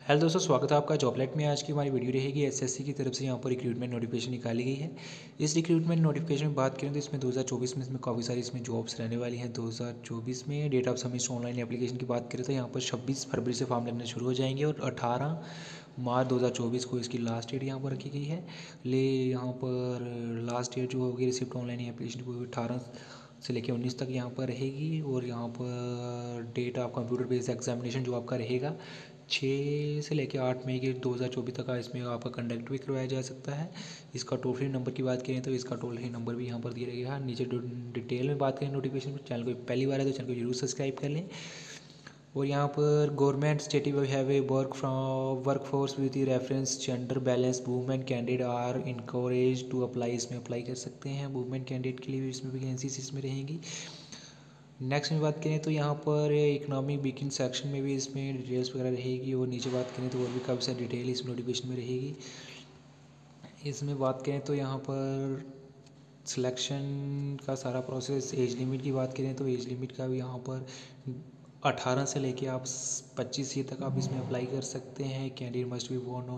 Hello दोस्तों, स्वागत है आपका जॉबलेट में। आज की हमारी वीडियो रहेगी एसएससी की तरफ से यहाँ पर रिक्रूटमेंट नोटिफिकेशन निकाली गई है। इस रिक्रूटमेंट नोटिफिकेशन में बात करें तो इसमें 2024 में इसमें काफ़ी सारी इसमें जॉब्स रहने वाली हैं। 2024 में date of submission online application की बात करें तो यहाँ पर 26 फरवरी से फॉर्म लगने शुरू हो जाएंगे और 18 मार्च 2024 को इसकी लास्ट डेट यहाँ पर रखी गई है। यहाँ पर लास्ट डेट जो होगी रिसिप्ट ऑनलाइन एप्लीकेशन को 18 से लेकर 19 तक यहाँ पर रहेगी। और यहाँ पर date of computer based examination जो आपका रहेगा 6 से लेकर 8 मई के 2024 तक इसमें आपका कंडक्ट भी करवाया जा सकता है। इसका टोल फ्री नंबर की बात करें तो इसका टोल फ्री नंबर भी यहाँ पर दिया गया है। नीचे डिटेल में बात करें नोटिफिकेशन में, चैनल को पहली बार है तो चैनल को जरूर सब्सक्राइब कर लें। और यहाँ पर government stative have a workforce with reference gender balance women candidate are encourage to apply, इसमें अप्लाई कर सकते हैं। वुमेन कैंडिडेट के लिए भी इसमें वैकेंसीज इसमें रहेंगी। नेक्स्ट में बात करें तो यहाँ पर इकोनॉमिक वीकिंग सेक्शन में भी इसमें डिटेल्स वगैरह रहेगी। और नीचे बात करें तो और भी काफ़ी सारी डिटेल इस नोटिफिकेशन में रहेगी। इसमें बात करें तो यहाँ पर सिलेक्शन का सारा प्रोसेस, एज लिमिट की बात करें तो एज लिमिट का भी यहाँ पर 18 से लेके आप 25 ईयर तक आप इसमें अप्लाई कर सकते हैं। कैंडिडेट मस्ट बी बोर्न,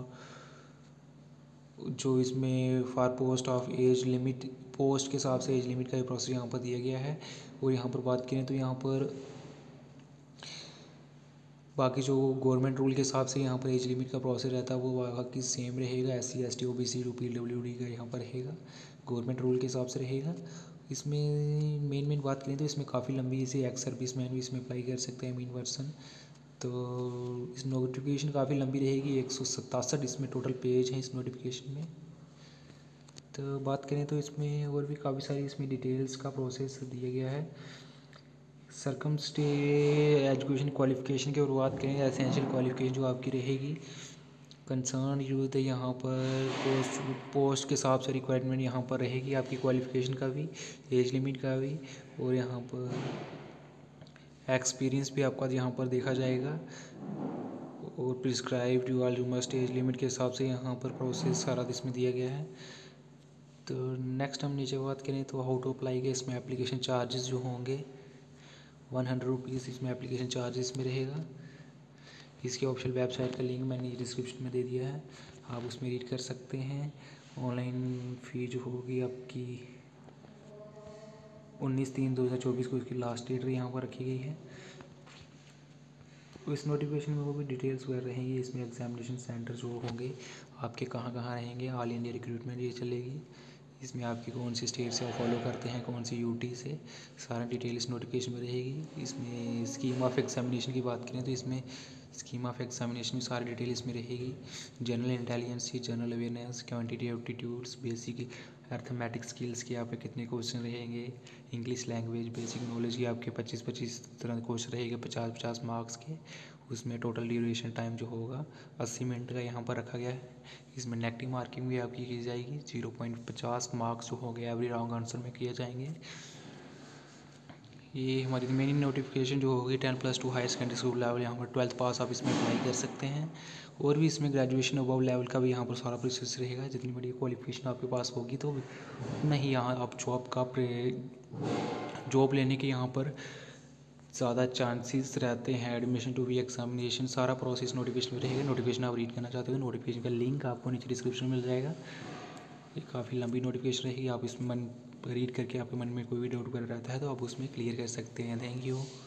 जो इसमें for post of age limit, post के हिसाब से एज लिमिट का भी प्रोसेस यहाँ पर दिया गया है। और यहाँ पर बात करें तो यहाँ पर बाकी जो गवर्नमेंट रूल के हिसाब से यहाँ पर एज लिमिट का प्रोसेस रहता है वो बाकी सेम रहेगा। SC ST OBC PWD का यहाँ पर रहेगा, गवर्नमेंट रूल के हिसाब से रहेगा। इसमें मेन बात करें तो इसमें काफ़ी लंबी इसे एक्स सर्विस मैन भी इसमें अप्लाई कर सकते हैं, मेन वर्सन। तो इस नोटिफिकेशन काफ़ी लंबी रहेगी, 167 इसमें टोटल पेज हैं इस नोटिफिकेशन में। तो बात करें तो इसमें और भी काफ़ी सारी इसमें डिटेल्स का प्रोसेस दिया गया है। सरकमस्टे एजुकेशन क्वालिफिकेशन की और बात करें, एसेंशियल क्वालिफिकेशन जो आपकी रहेगी कंसर्न यूथ है, यहाँ पर पोस्ट के हिसाब से रिक्वायरमेंट यहाँ पर रहेगी आपकी क्वालिफिकेशन का भी, एज लिमिट का भी। और यहाँ पर एक्सपीरियंस भी आपका यहाँ पर देखा जाएगा। और prescribed you must age limit के हिसाब से यहाँ पर प्रोसेस सारा इसमें दिया गया है। तो नेक्स्ट हम नीचे बात करें तो हाउ टू अप्लाई के, इसमें एप्लीकेशन चार्जेस जो होंगे 100 रुपीज़ इसमें एप्लीकेशन चार्जेस में रहेगा। इसकी ऑफिशियल वेबसाइट का लिंक मैंने डिस्क्रिप्शन में दे दिया है, आप उसमें रीड कर सकते हैं। ऑनलाइन फ़ी जो होगी आपकी 19/3/2024 को इसकी लास्ट डेट यहाँ पर रखी गई है। इस नोटिफिकेशन में वो भी डिटेल्स वगैरह रहेंगी। इसमें एग्जामिनेशन सेंटर जो होंगे आपके कहाँ कहाँ रहेंगे, ऑल इंडिया रिक्रूटमेंट ये चलेगी। इसमें आपकी कौन सी स्टेट से आप फॉलो करते हैं, कौन सी यूटी से, सारा डिटेल इस नोटिफिकेशन में रहेगी। इसमें स्कीम ऑफ एग्जामिनेशन की बात करें तो इसमें स्कीम ऑफ एग्जामिनेशन की सारी डिटेल इसमें रहेगी। General intelligence, general awareness, quantity aptitudes, basic arithmetic skills के आप पे कितने क्वेश्चन रहेंगे, इंग्लिश लैंग्वेज बेसिक नॉलेज की आपके 25 तरह क्वेश्चन रहेंगे 50 मार्क्स के। उसमें टोटल ड्यूरेशन टाइम जो होगा 80 मिनट का यहाँ पर रखा गया है। इसमें नेगेटिव मार्किंग भी आपकी की जाएगी, 0.50 मार्क्स जो हो गए एवरी रॉन्ग आंसर में किए जाएंगे। ये हमारी मेन नोटिफिकेशन जो होगी 10+2 हायर सेकेंडरी स्कूल लेवल, यहाँ पर 12th पास आप इसमें अप्लाई कर सकते हैं। और भी इसमें ग्रेजुएशन अबव लेवल का भी यहाँ पर सारा प्रोसेस रहेगा। जितनी बड़ी क्वालिफिकेशन आपके पास होगी तो नहीं यहाँ आप जॉब लेने के यहाँ पर ज़्यादा चांसेस रहते हैं। एडमिशन टू बी एग्जामिनेशन सारा प्रोसेस नोटिफिकेशन में रहेगा। नोटिफिकेशन आप रीड करना चाहते हो, नोटिफिकेशन का लिंक आपको नीचे डिस्क्रिप्शन में मिल जाएगा। ये काफ़ी लंबी नोटिफिकेशन रहेगी, आप इसमें रीड करके आपके मन में कोई भी डाउट वगैरह रहता है तो आप उसमें क्लियर कर सकते हैं। Thank you.